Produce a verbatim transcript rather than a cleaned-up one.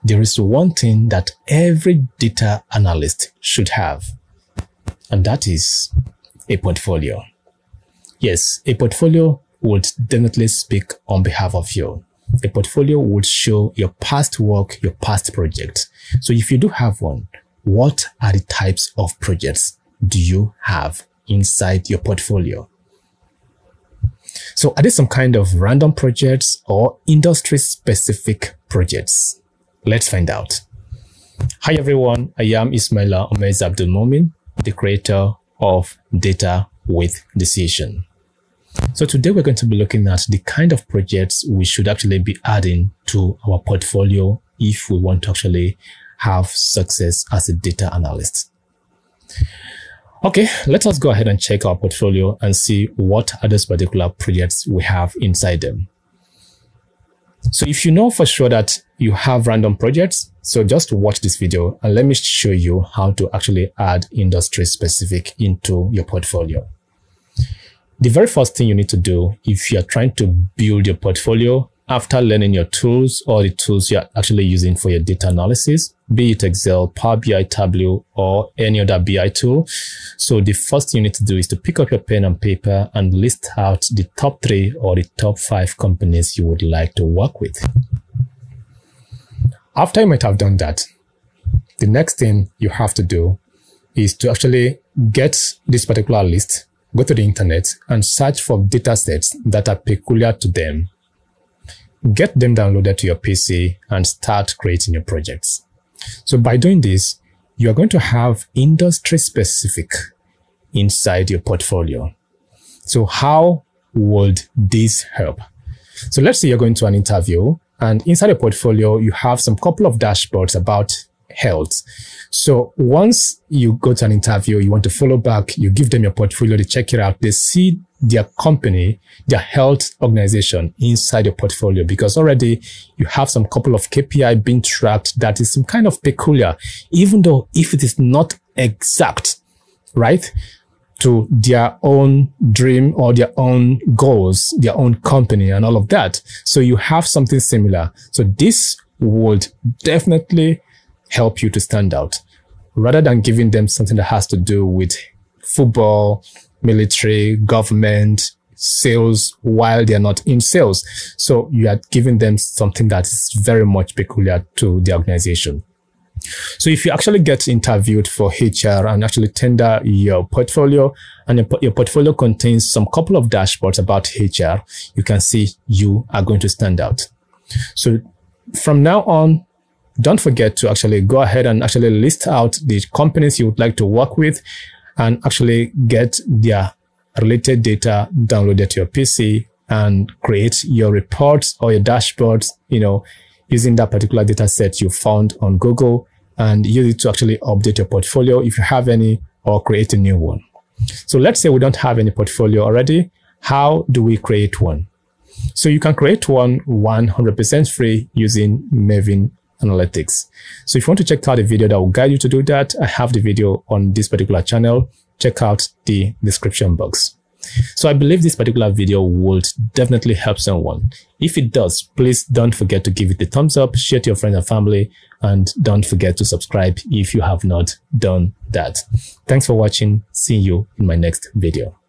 there is one thing that every data analyst should have, and that is a portfolio. Yes, a portfolio would definitely speak on behalf of you. A portfolio would show your past work, your past projects. So if you do have one, what are the types of projects do you have inside your portfolio? So are they some kind of random projects or industry-specific projects? Let's find out. Hi everyone, I am Ismaila Omez Abdul Momin, the creator of Data with Decision. So today we're going to be looking at the kind of projects we should actually be adding to our portfolio if we want to actually have success as a data analyst. Okay, let us go ahead and check our portfolio and see what are those particular projects we have inside them. So if you know for sure that you have random projects, so just watch this video and let me show you how to actually add industry specific into your portfolio. The very first thing you need to do if you're trying to build your portfolio after learning your tools or the tools you're actually using for your data analysis, be it Excel, Power B I, Tableau, or any other B I tool. So the first thing you need to do is to pick up your pen and paper and list out the top three or the top five companies you would like to work with. After you might have done that, the next thing you have to do is to actually get this particular list, go to the internet and search for data sets that are peculiar to them. Get them downloaded to your P C and start creating your projects. So by doing this, you are going to have industry specific inside your portfolio. So how would this help? So let's say you're going to an interview and inside your portfolio, you have some couple of dashboards about health. So once you go to an interview, you want to follow back, you give them your portfolio, they check it out, they see their company, their health organization inside your portfolio because already you have some couple of K P I being tracked that is some kind of peculiar, even though if it is not exact, right, to their own dream or their own goals, their own company and all of that. So you have something similar. So this would definitely help you to stand out rather than giving them something that has to do with football, military, government, sales while they're not in sales. So you are giving them something that is very much peculiar to the organization. So if you actually get interviewed for H R and actually tender your portfolio and your, your portfolio contains some couple of dashboards about H R, you can see you are going to stand out. So from now on, don't forget to actually go ahead and actually list out the companies you would like to work with and actually get their related data downloaded to your P C and create your reports or your dashboards, you know, using that particular data set you found on Google and use it to actually update your portfolio if you have any or create a new one. So let's say we don't have any portfolio already. How do we create one? So you can create one one hundred percent free using Maven Analytics. So if you want to check out a video that will guide you to do that, I have the video on this particular channel. Check out the description box. So I believe this particular video would definitely help someone. If it does, please don't forget to give it a thumbs up, share to your friends and family, and don't forget to subscribe if you have not done that. Thanks for watching. See you in my next video.